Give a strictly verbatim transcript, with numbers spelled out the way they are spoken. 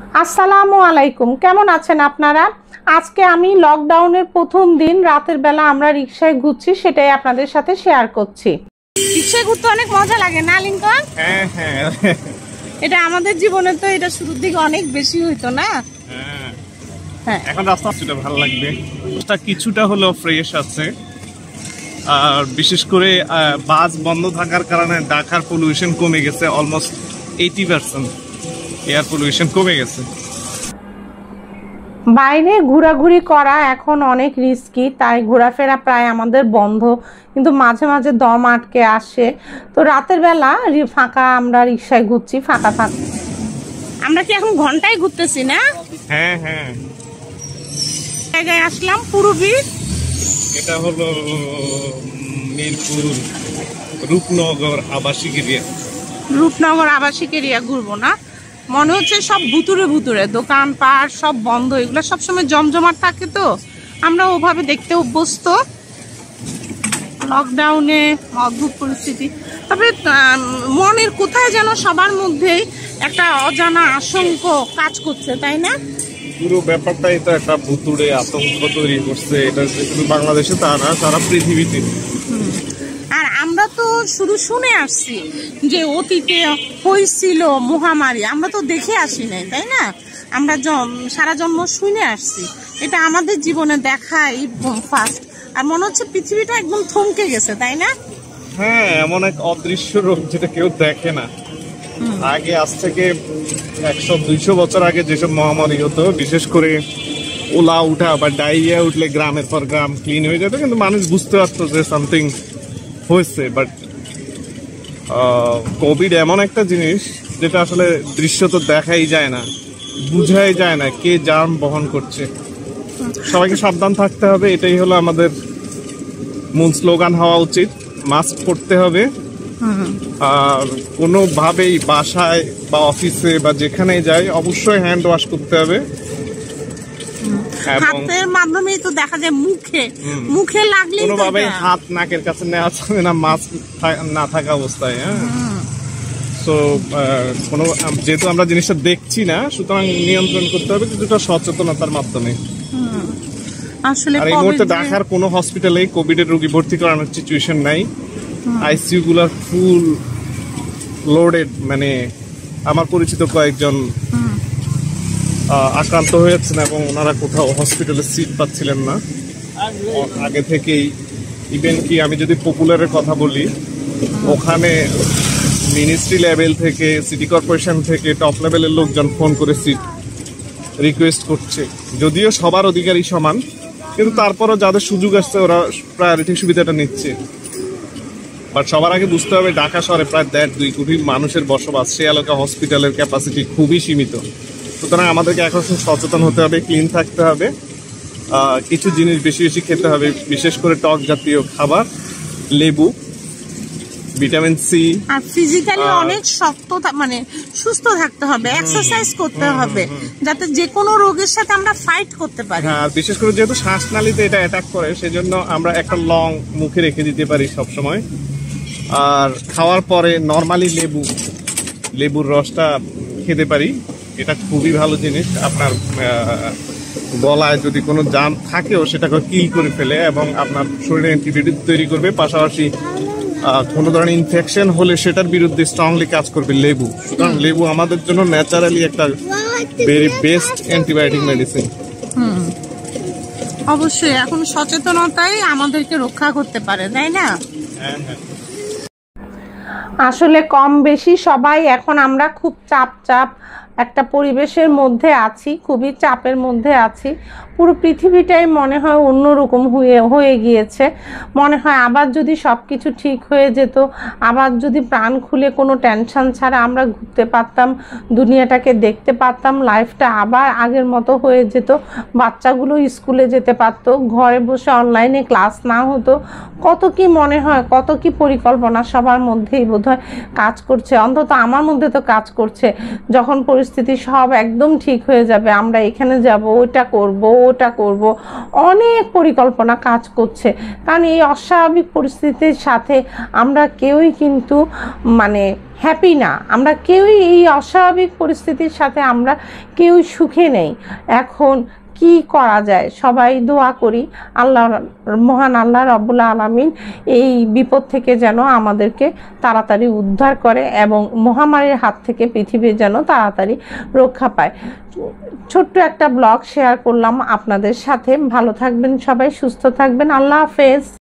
আসসালামু আলাইকুম, কেমন আছেন আপনারা? আজকে আমি লকডাউনের প্রথম দিন রাতের বেলা আমরা রিকশায় ঘুরছি, সেটাই আপনাদের সাথে শেয়ার করছি। রিকশায় ঘুরতে অনেক মজা লাগে না লিংকন? হ্যাঁ হ্যাঁ, এটা আমাদের জীবনে তো এটা শুরুর দিকে অনেক বেশি হইতো না। হ্যাঁ হ্যাঁ, এখন রাস্তাটা ভালো লাগবে, কিছুটা হলেও ফ্রেশ আছে। আর বিশেষ করে বাস বন্ধ থাকার কারণে ঢাকার পলিউশন কমে গেছে, almost eighty percent air pollution কমে গেছে। বাইরে ঘোরাঘুরি করা এখন অনেক রিস্কি, তাই ঘোরাফেরা প্রায় আমাদের বন্ধ, কিন্তু মাঝে মাঝে দম আটকে আসে। তো রাতের বেলা ফাঁকা আমরা রিকশায় ঘুরছি, ফাঁকা ফাঁকা। আমরা কি এখন ঘন্টায় ঘুরতেছি না? হ্যাঁ হ্যাঁ, জায়গায় আসলাম পূর্বী, এটা হলো মিরপুর রূপনগর আবাসিক এরিয়া। রূপনগর আবাসিক এরিয়া ঘুরবো না, মনে হচ্ছে সব ভুতুরে ভুতুরে দোকান পাট সব বন্ধ, এগুলো সবসময় জমজমাট থাকে, তো আমরা ওভাবে দেখতে অভ্যস্ত। লকডাউনে অদ্ভুত পরিস্থিতি, তবে মনের কোথায় যেন সবার মধ্যেই একটা অজানা আশঙ্ক কাজ করছে, তাই না? পুরো ব্যাপারটাই তো একটা ভুতুড়ে আতঙ্ক তৈরি করছে, এটা শুধু বাংলাদেশে তা না, সারা পৃথিবীতে। আর আমরা তো শুধু শুনে আসছি যে অতীতে হয়েছিল মহামারী, আমরা তো দেখে আসি নাই, তাই না? আমরা সারা জন্ম শুনে আসছি, এটা আমাদের জীবনে দেখাই ফার্স্ট। আর মনে হচ্ছে পৃথিবীটা একদম থমকে গেছে, তাই না? হ্যাঁ, এমন এক অদৃশ্য রোগ যেটা কেউ দেখে না। আগে আজ থেকে একশো দুইশো বছর আগে যেসব মহামারী হতো, বিশেষ করে ওলা উঠা বা ডায়রিয়া উঠলে গ্রামের পর গ্রাম ক্লিন হয়ে যেত, কিন্তু মানুষ বুঝতে পারতো যে সামথিং হয়েছে। বাট কোভিড এমন একটা জিনিস যেটা আসলে দৃশ্য তো দেখাই যায় না, বুঝাই যায় না কে জার্ম বহন করছে। সবাইকে সাবধান থাকতে হবে, এটাই হলো আমাদের মূল স্লোগান হওয়া উচিত। মাস্ক পরতে হবে, আর কোনোভাবেই বাসায় বা অফিসে বা যেখানেই যাই অবশ্যই হ্যান্ড ওয়াশ করতে হবে। হাতের মাধ্যমেই তো দেখা যায়, মুখে মুখে লাগলে কোনোভাবেই হাত নাকের কাছে নেওয়া যাবে না মাস্ক না থাকা অবস্থায়। হ্যাঁ, তো কোনো যেহেতু আমরা জিনিসটা দেখছি না, সুতরাং নিয়ন্ত্রণ করতে হবে কিছুটা সচেতনতার মাধ্যমে। আসলে আর এই মুহূর্তে ঢাকার কোনো হসপিটালে কোভিড এর রোগী ভর্তি করানোর সিচুয়েশন নাই, আইসিইউ গুলার ফুল লোডেড। মানে আমার পরিচিত কয়েকজন আক্রান্ত হয়েছেন এবং ওনারা কোথাও হসপিটালে সিট পাচ্ছিলেন না আগে থেকেই। ইভেন কি আমি যদি পপুলারের কথা বলি, ওখানে মিনিস্ট্রি লেভেল থেকে, সিটি কর্পোরেশন থেকে টপ লেভেলের লোকজন ফোন করে সিট রিকোয়েস্ট করছে। যদিও সবার অধিকারই সমান, কিন্তু তারপরও যাদের সুযোগ আসছে ওরা প্রায়োরিটি সুবিধাটা নিচ্ছে। বাট সবার আগে বুঝতে হবে ঢাকা শহরে প্রায় দেড় দুই কোটি মানুষের বসবাস, সে এলাকা হসপিটালের ক্যাপাসিটি খুবই সীমিত। সুতরাং আমাদেরকে এখন সচেতন হতে হবে, ক্লিন থাকতে হবে, কিছু জিনিস বেশি বেশি খেতে হবে, বিশেষ করে টক জাতীয় খাবার, লেবু, ভিটামিন সি। আর ফিজিক্যালি অনেক শক্ত মানে সুস্থ থাকতে হবে, এক্সারসাইজ করতে হবে, যাতে যে কোনো রোগের সাথে আমরা ফাইট করতে পারি। হ্যাঁ, বিশেষ করে যেহেতু শ্বাসনালীতে এটা অ্যাটাক করে, সেজন্য আমরা একটা লং মুখে রেখে দিতে পারি সব সময়। আর খাওয়ার পরে নরমালি লেবু লেবুর রসটা খেতে পারি, এটা খুবই ভালো জিনিস। আপনার গলায় যদি কোনো জাম থাকেও সেটাকে কিল করে ফেলে এবং আপনার শরীরে অ্যান্টিবডি তৈরি করবে, পাশাপাশি কোনো ধরনের ইনফেকশন হলে সেটার বিরুদ্ধে স্ট্রংলি কাজ করবে লেবু। সুতরাং লেবু আমাদের জন্য ন্যাচারালি একটা ভেরি বেস্ট অ্যান্টিবায়োটিক মেডিসিন। অবশ্যই এখন সচেতনতাই আমাদেরকে রক্ষা করতে পারে, তাই না? হ্যাঁ হ্যাঁ, আসলে কম বেশি সবাই এখন আমরা খুব চাপ চাপ একটা পরিবেশের মধ্যে আছি, খুবই চাপের মধ্যে আছি। পুরো পৃথিবীটাই মনে হয় অন্যরকম হয়ে হয়ে গিয়েছে। মনে হয় আবার যদি সব কিছু ঠিক হয়ে যেত, আবার যদি প্রাণ খুলে কোনো টেনশন ছাড়া আমরা ঘুরতে পারতাম, দুনিয়াটাকে দেখতে পারতাম, লাইফটা আবার আগের মতো হয়ে যেত, বাচ্চাগুলো স্কুলে যেতে পারতো, ঘরে বসে অনলাইনে ক্লাস না হতো, কত কি মনে হয়, কত কি পরিকল্পনা সবার মধ্যেই বোধহয় কাজ করছে। অন্তত আমার মধ্যে তো কাজ করছে, যখন পরিস্থিতি সব একদম ঠিক হয়ে যাবে, আমরা এখানে যাব, ওটা করব, ওটা করব, অনেক পরিকল্পনা কাজ করছে। কারণ এই অস্বাভাবিক পরিস্থিতির সাথে আমরা কেউই কিন্তু মানে হ্যাপি না, আমরা কেউই এই অস্বাভাবিক পরিস্থিতির সাথে আমরা কেউ সুখে নেই। এখন কি করা যায়, সবাই দোয়া করি আল্লাহ, মহান আল্লাহ রব্বুল আলামিন এই বিপদ থেকে যেন আমাদেরকে তাড়াতাড়ি উদ্ধার করে এবং মহামারীর হাত থেকে পৃথিবী যেন তাড়াতাড়ি রক্ষা পায়। ছোট্ট একটা ব্লগ শেয়ার করলাম আপনাদের সাথে। ভালো থাকবেন সবাই, সুস্থ থাকবেন, আল্লাহ হাফেজ।